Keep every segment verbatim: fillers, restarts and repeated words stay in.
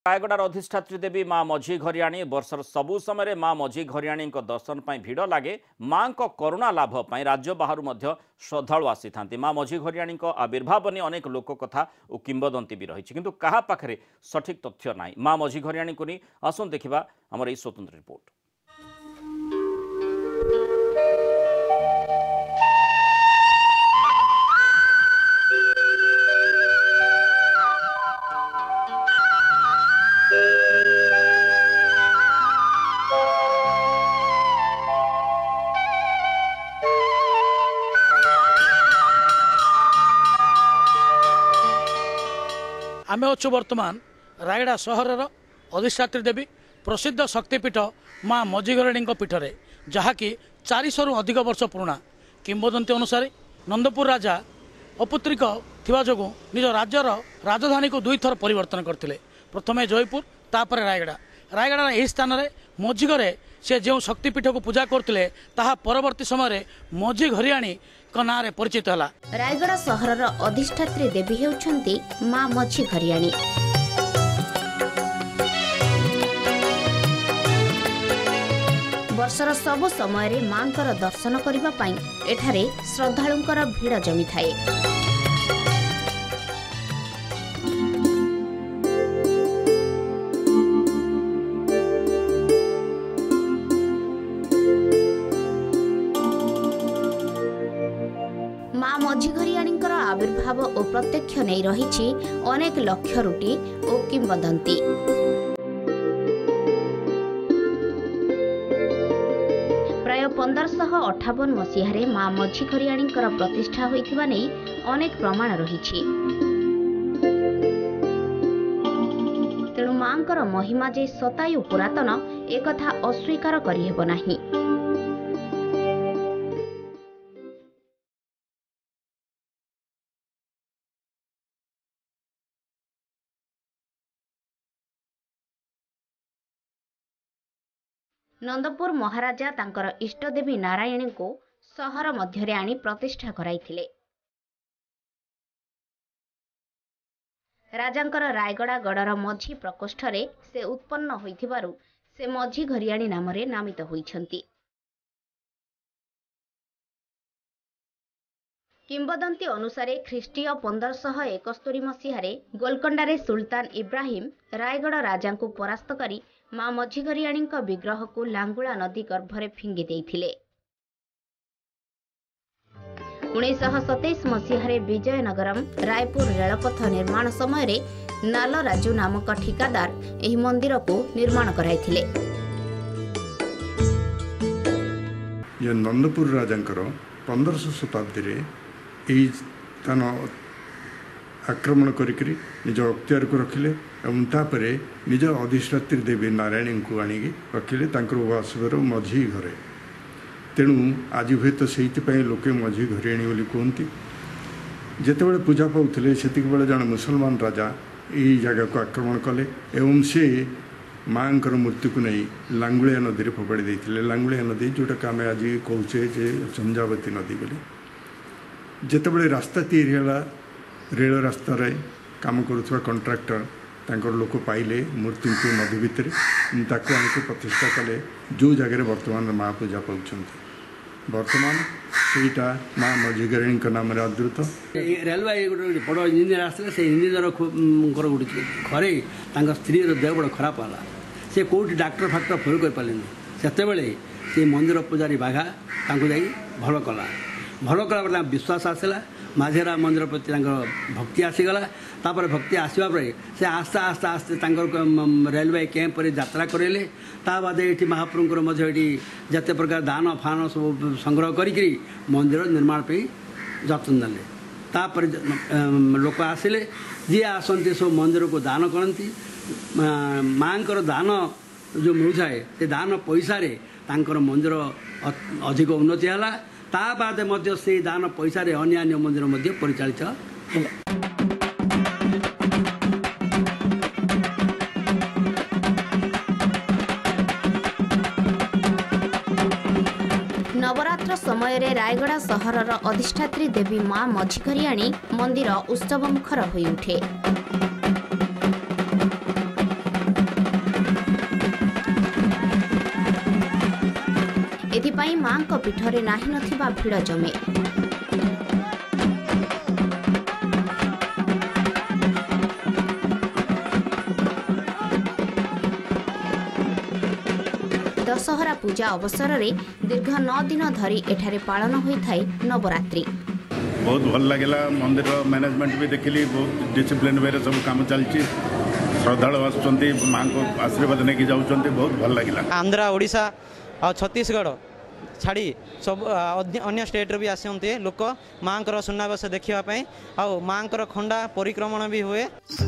रायगड़ार अधिष्ठात्री देवी माँ मझी घरियाणी वर्षर सबु समय माँ मझी घरियाणी दर्शन पर भिड़ लगे। माँ करुणा लाभ पर राज्य बाहर श्रद्धालु आसी था। माँ मझी घरियाणी आविर्भाव नहीं अनेक लोक कथा और किंबदंती भी रही किंतु कहा पाखरे सठिक तथ्य ना। माँ मझी घरियाणी को नहीं आसन देखा आमर यह स्वतंत्र रिपोर्ट। आमे अच्छु वर्तमान रायगड़ा सहर अधिष्ठात्री देवी प्रसिद्ध शक्तिपीठ माँ मझी घरियाणी पीठरे जहाँकि चारिशु अधिक वर्ष पुराणा किंबदंती अनुसार नंदपुर राजा अपुत्रिक थिबा जोगु निज राज्यर राजधानी को दुई थर परिवर्तन करथिले। प्रथमे जयपुर तापर रायगड़ा। रायगड़ा यही स्थान में मझी घरे से जो शक्तिपीठ को पूजा करथिले ताहा परवर्ती समय मझी घरियाणी ना परिचित है। रायगड़ा सहर अधिष्ठात्री देवी हेउछंती माँ मझी घरियाणी। वर्षर सबु समय मां दर्शन करने एठारे श्रद्धालुंकर भीड़ जमी थाए। माँ मझी घरियाणी आविर्भाव और प्रत्यक्ष नहीं रही अनेक लक्ष्य रुटी और किंबदंती। प्राय पंद्रह अठावन मसीह माँ मझी घरियाणी प्रतिष्ठा होइथिबा नै अनेक प्रमाण रही। तेणु माँ महिमा जे शतायु पुरातन एक कथा अस्वीकार करिहेब नाही। नंदपुर महाराजा तांकर इष्टदेवी नारायणी को सहर मध्यरे आनी प्रतिष्ठा कराइथिले। राजांकर रायगड़ा गड़र मझी प्रकोष्ठरे से उत्पन्न होइथिबारु से मझी घरियाणी नामरे नामित होइछंती। किंबदंती अनुसारे ख्रीष्टीय पंद्रह एकस्तरी मसीहारे गोलकोंडारे सुल्तान इब्राहिम रायगड़ राजा को परास्त करी माँ मझी घरियाणी विग्रह को लांगुला नदी गर्भरे फिंगी देइथिले। उन्नीस सतैश मसीहारे विजयनगरम रायपुर रेलपथ निर्माण समय नाल राजू नामक ठिकादार एही मंदिर को निर्माण कराइथिले। ये नंदपुर राजांकर पंद्रह शताब्दी रे एही स्थान आक्रमण करिकरी निज अख्तियार को रखिले एवं तापर निज अधिष्ठात्री देवी नारायणी को आणिकी रखिले वासगर मझी घरे। तेणु आज हुए तो से लोके मझी घरियाणी बोली कहती। जितेबाला पूजा पाऊले से जन मुसलमान राजा यही जगह को आक्रमण कले एवं से माँ मूर्ति को नहीं लांगुलिया नदी में फोपाड़ी देते। लांगुलिया नदी जोटा आम आज कहे झंझावती नदी बोली। जितेबाला रास्ता तैयारी है रेल रास्तार काम करुवा कंट्राक्टर तांकर लोक पाइले मूर्ति को नदी भितर ताको आनिक प्रतिष्ठा कले जो जगह वर्तमान माँ पूजा पाँच वर्तमान सेटा माँ मझी घरियाणी नाम आदृत। रेलवे गोटे बड़ इंजीनियर आसते से इंजीनियर गोटे घरे स्त्री देह बड़ा खराब है से कौटी डाक्टर फाक्टर फल कर पारे से मंदिर पूजारी बाघा भल कला भल कला विश्वास आसला माझेरा मंदिर प्रति भक्ति आसीगला। तापर भक्ति आसवा से आस्ते आस्ते आस्ते रेलवे कैंप पर यात्रा करेले। ता बाद ये महाप्रभुंर मध्य ये जते प्रकार दान फान सब संग्रह करी मंदिर निर्माण पे जत्न नेले। तापर लोक आसिले जी आसती सब मंदिर को दान करती। माँ दान जो मिलू थाए से दान पैसा मंदिर अधिक उन्नति है। ता बाद मध्य से दान पैसा रे अन्य अन्य मंदिर मध्य परिचालित होला। नवरात्र समय रे रायगड़ा सहरर अधिष्ठात्री देवी माँ मझी घरियाणी मंदिर उत्सव मुखर होई उठे। ପାଇଁ ମାଙ୍କ ପୀଠରେ ନାହିଁ ନଥିବା ଭିଡ଼ ଜମେ। दशहरा पूजा अवसर में दीर्घ नौ दिन धरी एठारे पालन होता है नवरात्रि। बहुत भल लगे मंदिर मैनेजमेंट भी देखिली बहुत डिसिप्लिन वे सब काम चलती श्रद्धालु आसुँच माँ को आशीर्वाद नहीं जाऊँच बहुत भल लगे। आंध्रा ओडिशा और छत्तीसगढ़ छाड़ी सब अन्य स्टेट भी आसते लोक माँ सुनावेश देखापी आ माँ खंडा परिक्रमण भी हुए।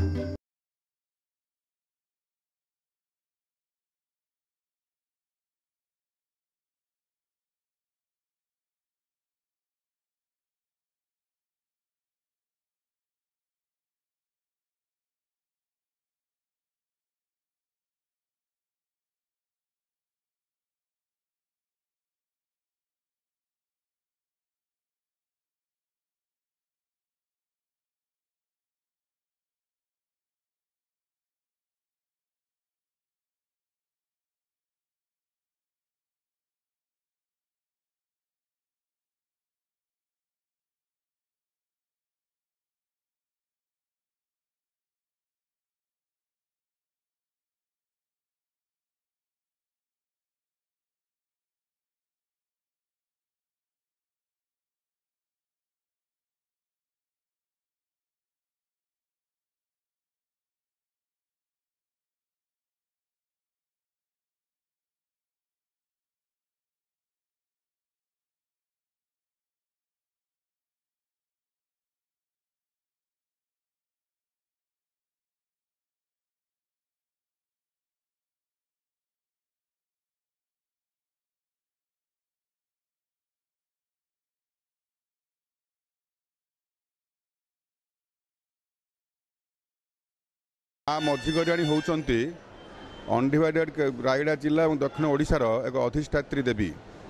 माँ मझी घरियाणी होउचंती अनडिवाइडेड रायगड़ा जिला और दक्षिण ओडिशार एक अधिष्ठात्री देवी।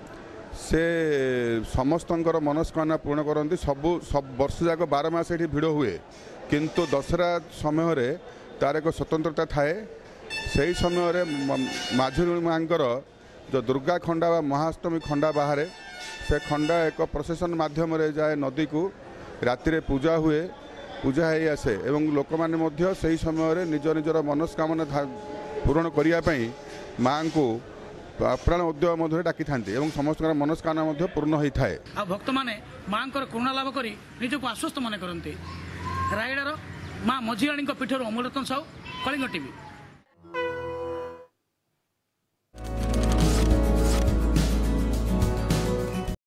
से समस्तंकर मनस्कामना पूर्ण करती सबू सब वर्ष जाक बार मास ये भिड़ हुए किंतु दशहरा समय रे तार एक स्वतंत्रता थाए। से समय माझी माँ जो दुर्गा खंडा व महाअष्टमी खंडा बाहर से खंडा एक प्रोसेसन माध्यम जाए नदी को राति पूजा हुए पूजा हो आसे एवं लोक मैंने से समय निज निजर मनस्कामना पूरण करने माँ को प्राण उद्योग मध्य डाकी था समस्त मनस्कामना पूर्ण होता है। भक्त मैंने माँ करुणा लाभ कर निजक आश्वस्त मन करते। रायगड़ार माँ मझी राणी पीठर अमूल्यतन साहू, कलिंग टीवी।